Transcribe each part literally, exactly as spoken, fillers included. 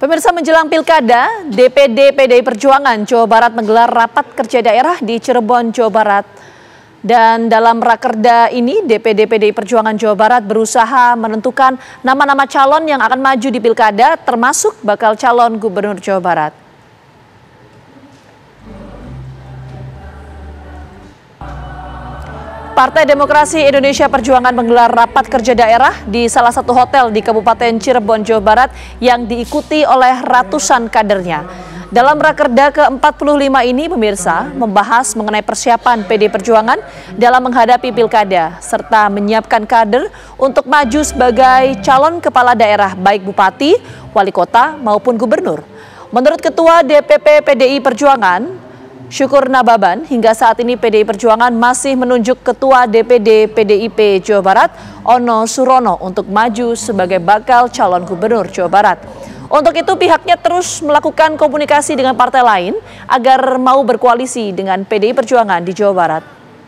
Pemirsa, menjelang Pilkada, D P D P D I Perjuangan Jawa Barat menggelar rapat kerja daerah di Cirebon, Jawa Barat. Dan dalam rakerda ini, D P D P D I Perjuangan Jawa Barat berusaha menentukan nama-nama calon yang akan maju di Pilkada, termasuk bakal calon Gubernur Jawa Barat. Partai Demokrasi Indonesia Perjuangan menggelar rapat kerja daerah di salah satu hotel di Kabupaten Cirebon, Jawa Barat yang diikuti oleh ratusan kadernya. Dalam rakerda ke empat puluh lima ini, pemirsa, membahas mengenai persiapan P D I Perjuangan dalam menghadapi Pilkada, serta menyiapkan kader untuk maju sebagai calon kepala daerah baik bupati, wali kota maupun gubernur. Menurut Ketua D P P P D I Perjuangan, Syukur Nababan, hingga saat ini P D I Perjuangan masih menunjuk Ketua D P D P D I P Jawa Barat, Ono Surono, untuk maju sebagai bakal calon gubernur Jawa Barat. Untuk itu pihaknya terus melakukan komunikasi dengan partai lain agar mau berkoalisi dengan P D I Perjuangan di Jawa Barat.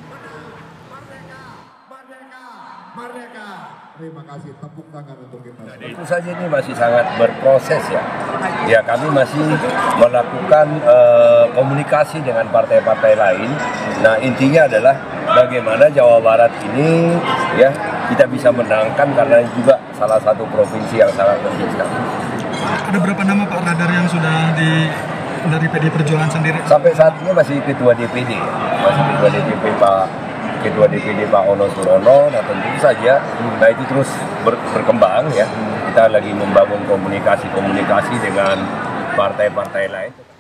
Terima kasih, tepuk tangan untuk kita. Tentu saja ini masih sangat berproses ya. Ya, kami masih melakukan uh, komunikasi dengan partai-partai lain. Nah, intinya adalah bagaimana Jawa Barat ini ya kita bisa menangkan, karena juga salah satu provinsi yang sangat penting sekali. Ada berapa nama Pak Radar yang sudah di dari P D I Perjuangan sendiri? Sampai saat ini masih Ketua D P D, masih Ketua D P D Pak Ketua D P D Pak Ono Surono. Nah, tentu saja, nah itu terus ber, berkembang ya. Kita lagi membangun komunikasi-komunikasi dengan partai-partai lain.